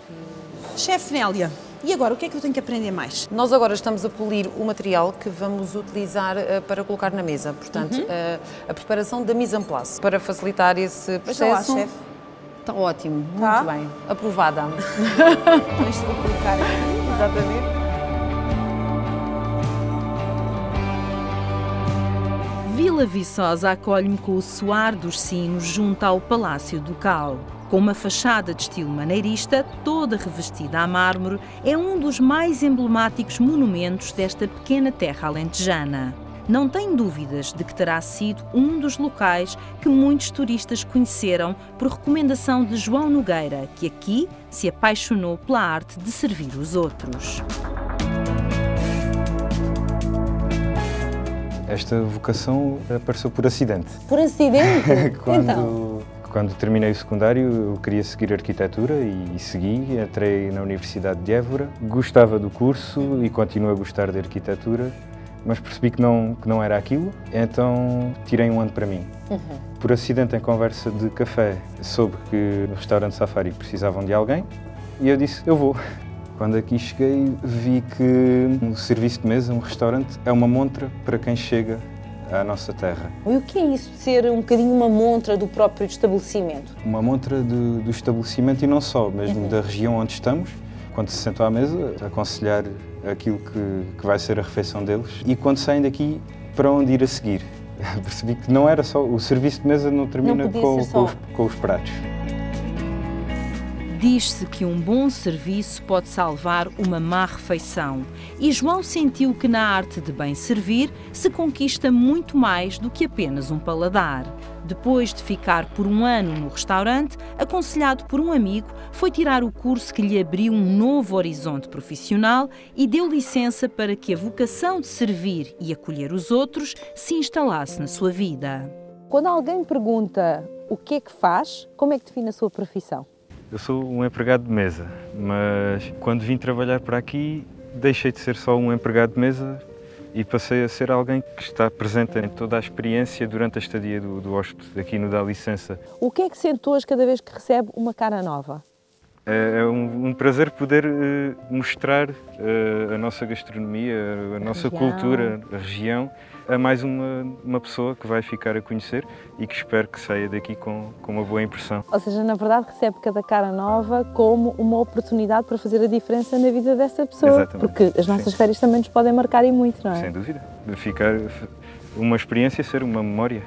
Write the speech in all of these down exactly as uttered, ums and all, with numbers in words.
Chefe Nélia, e agora o que é que eu tenho que aprender mais? Nós agora estamos a polir o material que vamos utilizar uh, para colocar na mesa. Portanto, uhum. uh, a preparação da mise en place. Para facilitar esse processo... Lá, chefe. Está ótimo, Tá? muito bem. Aprovada. Então isto vou colocar aqui. Exatamente. Vila Viçosa acolhe-me com o soar dos sinos junto ao Palácio Ducal. Com uma fachada de estilo maneirista, toda revestida a mármore, é um dos mais emblemáticos monumentos desta pequena terra alentejana. Não tenho dúvidas de que terá sido um dos locais que muitos turistas conheceram por recomendação de João Nogueira, que aqui se apaixonou pela arte de servir os outros. Esta vocação apareceu por acidente. Por acidente? quando, então. quando terminei o secundário, eu queria seguir arquitetura e, e segui. Entrei na Universidade de Évora. Gostava do curso e continuo a gostar de arquitetura, mas percebi que não, que não era aquilo, então tirei um ano para mim. Uhum. Por acidente, em conversa de café, soube que no restaurante Safari precisavam de alguém e eu disse, eu vou. Quando aqui cheguei, vi que um serviço de mesa, um restaurante, é uma montra para quem chega à nossa terra. E o que é isso de ser um bocadinho uma montra do próprio estabelecimento? Uma montra de, do estabelecimento e não só, mesmo uhum. da região onde estamos. Quando se sentam à mesa, aconselhar aquilo que, que vai ser a refeição deles. E quando saem daqui, para onde ir a seguir. Percebi que não era só, o serviço de mesa não termina não com, com, os, com os pratos. Diz-se que um bom serviço pode salvar uma má refeição. E João sentiu que na arte de bem servir se conquista muito mais do que apenas um paladar. Depois de ficar por um ano no restaurante, aconselhado por um amigo, foi tirar o curso que lhe abriu um novo horizonte profissional e deu licença para que a vocação de servir e acolher os outros se instalasse na sua vida. Quando alguém pergunta o que é que faz, como é que define a sua profissão? Eu sou um empregado de mesa, mas quando vim trabalhar para aqui, deixei de ser só um empregado de mesa e passei a ser alguém que está presente em toda a experiência durante a estadia do, do hóspede aqui no Dá Licença. O que é que sente hoje cada vez que recebe uma cara nova? É, é um, um prazer poder uh, mostrar uh, a nossa gastronomia, a, a nossa região. cultura, a região, a mais uma, uma pessoa que vai ficar a conhecer e que espero que saia daqui com, com uma boa impressão. Ou seja, na verdade recebe cada cara nova como uma oportunidade para fazer a diferença na vida dessa pessoa. Exatamente. Porque as nossas Sim. férias também nos podem marcar e muito, não é? Sem dúvida. De ficar uma experiência ser uma memória.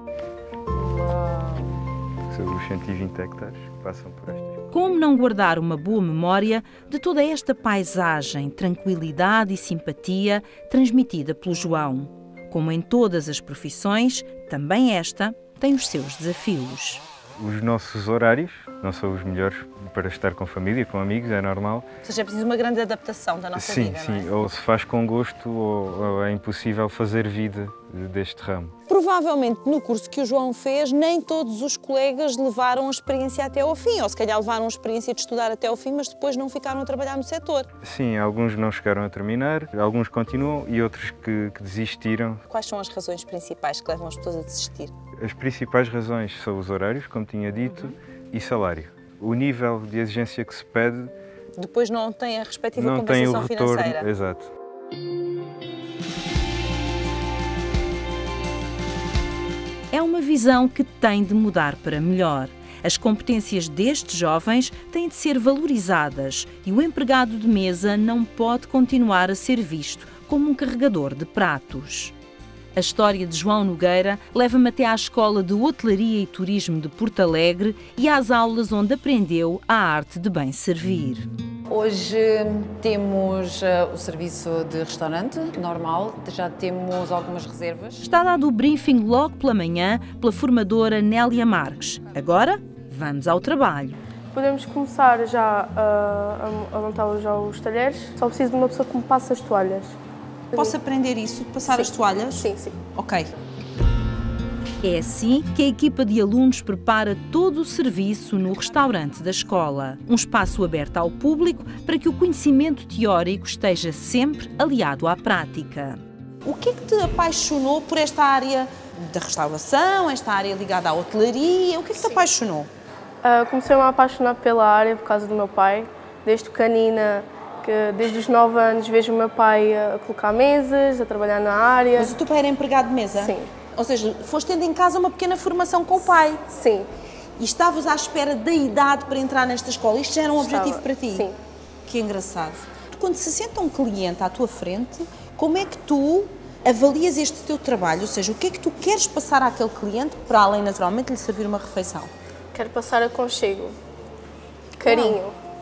Sobre os cento e vinte hectares que passam por estas. Como não guardar uma boa memória de toda esta paisagem, tranquilidade e simpatia transmitida pelo João? Como em todas as profissões, também esta tem os seus desafios. Os nossos horários não são os melhores para estar com família, com amigos, é normal. Ou seja, é preciso uma grande adaptação da nossa sim, vida, sim. não é? Ou se faz com gosto ou, ou é impossível fazer vida deste ramo. Provavelmente no curso que o João fez, nem todos os colegas levaram a experiência até ao fim, ou se calhar levaram a experiência de estudar até ao fim, mas depois não ficaram a trabalhar no setor. Sim, alguns não chegaram a terminar, alguns continuam e outros que, que desistiram. Quais são as razões principais que levam as pessoas a desistir? As principais razões são os horários, como tinha dito, uhum. e salário. O nível de exigência que se pede... Depois não tem a respectiva não compensação tem o retorno, financeira. Exato. É uma visão que tem de mudar para melhor. As competências destes jovens têm de ser valorizadas e o empregado de mesa não pode continuar a ser visto como um carregador de pratos. A história de João Nogueira leva-me até à Escola de Hotelaria e Turismo de Porto Alegre e às aulas onde aprendeu a arte de bem servir. Hoje temos uh, o serviço de restaurante normal, já temos algumas reservas. Está dado o briefing logo pela manhã pela formadora Nélia Marques. Agora, vamos ao trabalho. Podemos começar já uh, a montar já os talheres. Só preciso de uma pessoa que me passe as toalhas. Posso aprender isso, passar sim. as toalhas? Sim, sim. Ok. É assim que a equipa de alunos prepara todo o serviço no restaurante da escola. Um espaço aberto ao público para que o conhecimento teórico esteja sempre aliado à prática. O que é que te apaixonou por esta área da restauração, esta área ligada à hotelaria? O que é que te apaixonou? Uh, comecei-me a apaixonar pela área por causa do meu pai. desde pequenina, que desde os nove anos vejo o meu pai a colocar mesas, a trabalhar na área. Mas o teu pai era empregado de mesa? Sim. Ou seja, foste tendo em casa uma pequena formação com o pai? Sim. E estavas à espera da idade para entrar nesta escola? Isto já era um Estava. objetivo para ti? Sim. Que engraçado. Quando se senta um cliente à tua frente, como é que tu avalias este teu trabalho? Ou seja, o que é que tu queres passar àquele cliente para além, naturalmente, de lhe servir uma refeição? Quero passar aconchego, carinho.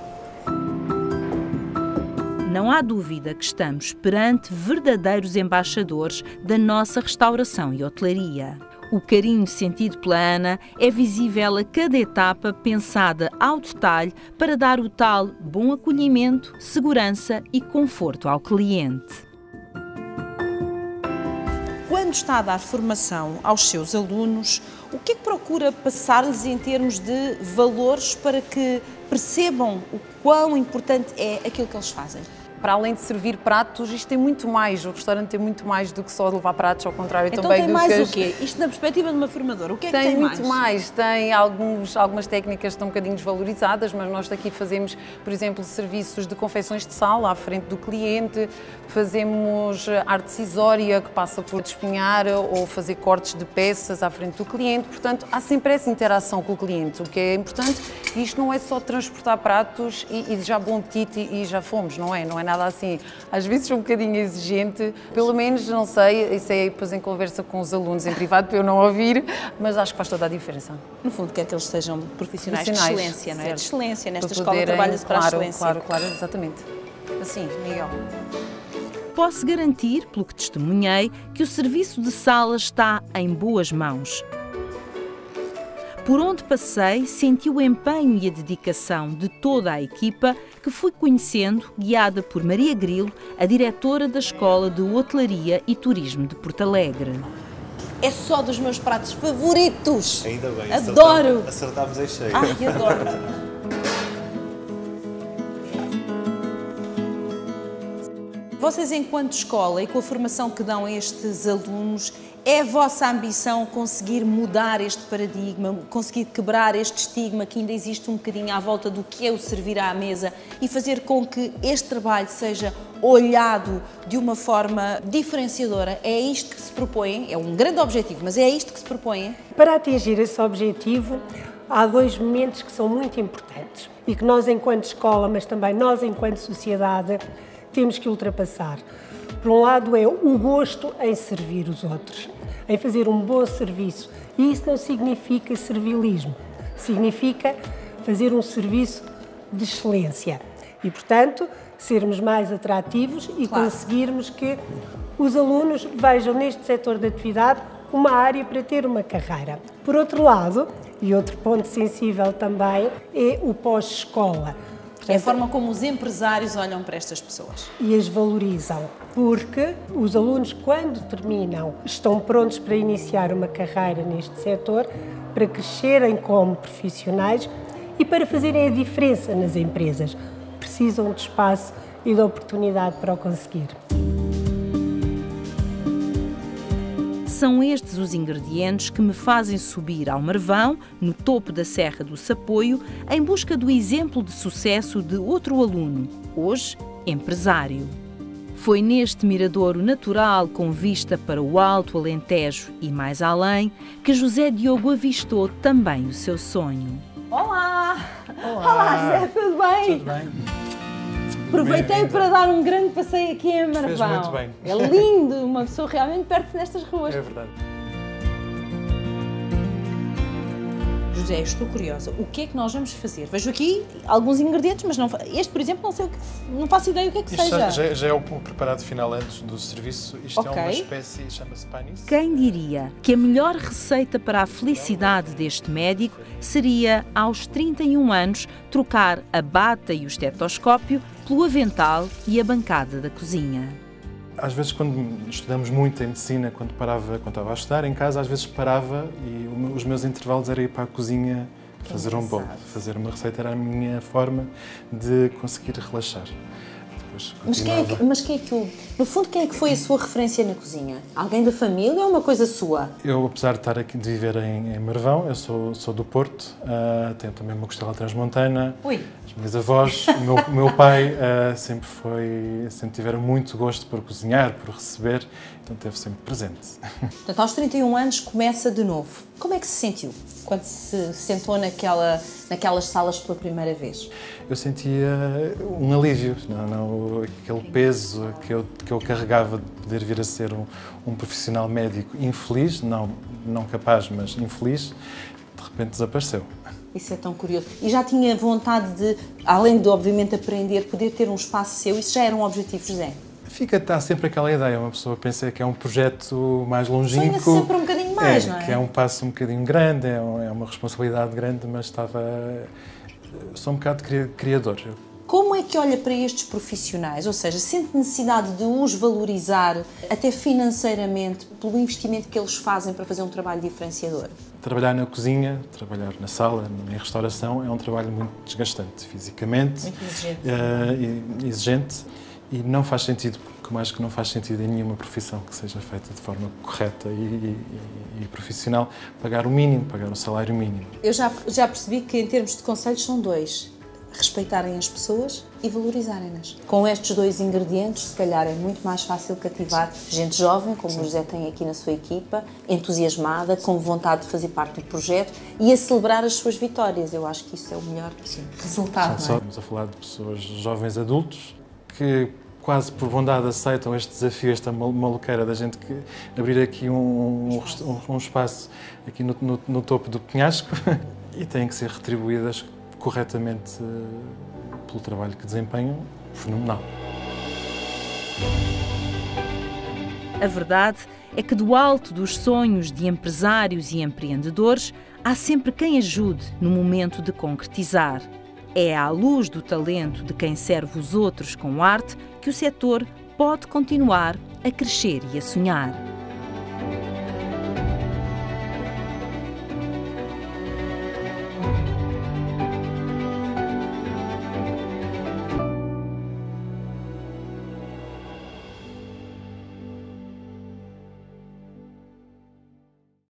Não há dúvida que estamos perante verdadeiros embaixadores da nossa restauração e hotelaria. O carinho sentido pela Ana é visível a cada etapa pensada ao detalhe para dar o tal bom acolhimento, segurança e conforto ao cliente. Quando está a dar formação aos seus alunos, o que é que procura passar-lhes em termos de valores para que percebam o quão importante é aquilo que eles fazem? Para além de servir pratos, isto tem muito mais, o restaurante tem muito mais do que só levar pratos, ao contrário então também tem do mais que... o quê? Isto na perspectiva de uma formadora, o que é que tem tem mais? muito mais, tem alguns, algumas técnicas que estão um bocadinho desvalorizadas, mas nós daqui fazemos, por exemplo, serviços de confecções de sal à frente do cliente, fazemos arte decisória que passa por despenhar ou fazer cortes de peças à frente do cliente, portanto há sempre essa interação com o cliente, o que é importante. Isto não é só transportar pratos e, e já bom apetite e, e já fomos, não é? Não é nada assim. Às vezes sou um bocadinho exigente, pelo menos, não sei, isso é depois em conversa com os alunos em privado para eu não ouvir, mas acho que faz toda a diferença. No fundo, quer que eles sejam profissionais, profissionais de excelência, não é? certo. De excelência, nesta para escola poderem, trabalha-se para claro, a excelência. Claro, claro, exatamente. Assim, Miguel. Posso garantir, pelo que testemunhei, que o serviço de sala está em boas mãos. Por onde passei, senti o empenho e a dedicação de toda a equipa que fui conhecendo, guiada por Maria Grilo, a diretora da Escola de Hotelaria e Turismo de Porto Alegre. É só dos meus pratos favoritos. Ainda bem. Adoro. Acertámos em cheio. Ai, adoro. Vocês, enquanto escola e com a formação que dão a estes alunos, é a vossa ambição conseguir mudar este paradigma, conseguir quebrar este estigma que ainda existe um bocadinho à volta do que é o servir à mesa e fazer com que este trabalho seja olhado de uma forma diferenciadora? É isto que se propõe? É um grande objetivo, mas é isto que se propõe? Para atingir esse objetivo, há dois momentos que são muito importantes e que nós, enquanto escola, mas também nós, enquanto sociedade, temos que ultrapassar. Por um lado é o gosto em servir os outros, em fazer um bom serviço. E isso não significa servilismo, significa fazer um serviço de excelência. E, portanto, sermos mais atrativos e claro, conseguirmos que os alunos vejam neste setor de atividade uma área para ter uma carreira. Por outro lado, e outro ponto sensível também, é o pós-escola. É a forma como os empresários olham para estas pessoas. E as valorizam, porque os alunos, quando terminam, estão prontos para iniciar uma carreira neste setor, para crescerem como profissionais e para fazerem a diferença nas empresas. Precisam de espaço e de oportunidade para o conseguir. São estes os ingredientes que me fazem subir ao Marvão, no topo da Serra do Sapoio, em busca do exemplo de sucesso de outro aluno, hoje empresário. Foi neste miradouro natural com vista para o Alto Alentejo e mais além que José Diogo avistou também o seu sonho. Olá! Olá, Olá, José, tudo bem? Tudo bem? Aproveitei para dar um grande passeio aqui em Marvão. Fez muito bem. É lindo, uma pessoa realmente perde-se nestas ruas. É verdade. José, estou curiosa. O que é que nós vamos fazer? Vejo aqui alguns ingredientes, mas não, este, por exemplo, não sei o que, não faço ideia o que é que Isto seja. Já, já é o preparado final antes do serviço. Isto Okay. é uma espécie, chama-se panis. Quem diria que a melhor receita para a felicidade deste médico seria, aos trinta e um anos, trocar a bata e o estetoscópio pelo avental e a bancada da cozinha. Às vezes, quando estudamos muito em medicina, quando parava, quando estava a estudar em casa, às vezes parava e os meus intervalos era ir para a cozinha fazer um bolo, fazer uma receita. Era a minha forma de conseguir relaxar. depois Mas quem, é que, mas quem é que o... No fundo, quem é que foi a sua referência na cozinha? Alguém da família ou uma coisa sua? Eu, apesar de estar aqui, de viver em, em Marvão, eu sou, sou do Porto, uh, tenho também uma costela transmontana. Ui. As minhas avós, o meu, o meu pai uh, sempre foi, sempre tiveram muito gosto por cozinhar, por receber, então esteve sempre presente. Portanto, aos trinta e um anos começa de novo. Como é que se sentiu quando se sentou naquela, naquelas salas pela primeira vez? Eu sentia um alívio, não, não, aquele peso que eu, que eu carregava de poder vir a ser um, um profissional médico infeliz, não, não capaz, mas infeliz, de repente desapareceu. Isso é tão curioso. E já tinha vontade de, além de, obviamente, aprender, poder ter um espaço seu? Isso já era um objetivo, José? Fica, está sempre aquela ideia, uma pessoa pensa que é um projeto mais longínquo. Sonha sempre um bocadinho mais, é, não é? Que é um passo um bocadinho grande, é, um, é uma responsabilidade grande, mas estava... Sou um bocado criador. Como é que olha para estes profissionais? Ou seja, sente necessidade de os valorizar, até financeiramente, pelo investimento que eles fazem para fazer um trabalho diferenciador? Trabalhar na cozinha, trabalhar na sala, em restauração, é um trabalho muito desgastante, fisicamente. Muito exigente. Uh, exigente. E não faz sentido, como acho que não faz sentido em nenhuma profissão que seja feita de forma correta e, e, e profissional, pagar o mínimo, pagar o salário mínimo. Eu já, já percebi que, em termos de conselhos, são dois. Respeitarem as pessoas e valorizarem-nas. Com estes dois ingredientes, se calhar é muito mais fácil cativar gente jovem, como Sim. o José tem aqui na sua equipa, entusiasmada, com vontade de fazer parte do projeto e a celebrar as suas vitórias. Eu acho que isso é o melhor Sim. resultado. Só, estamos a falar de pessoas jovens adultos que quase por bondade aceitam este desafio, esta maluqueira da gente que abrir aqui um, um, um espaço aqui no, no, no topo do penhasco e têm que ser retribuídas corretamente pelo trabalho que desempenham, fenomenal. A verdade é que do alto dos sonhos de empresários e empreendedores, há sempre quem ajude no momento de concretizar. É à luz do talento de quem serve os outros com arte que o setor pode continuar a crescer e a sonhar.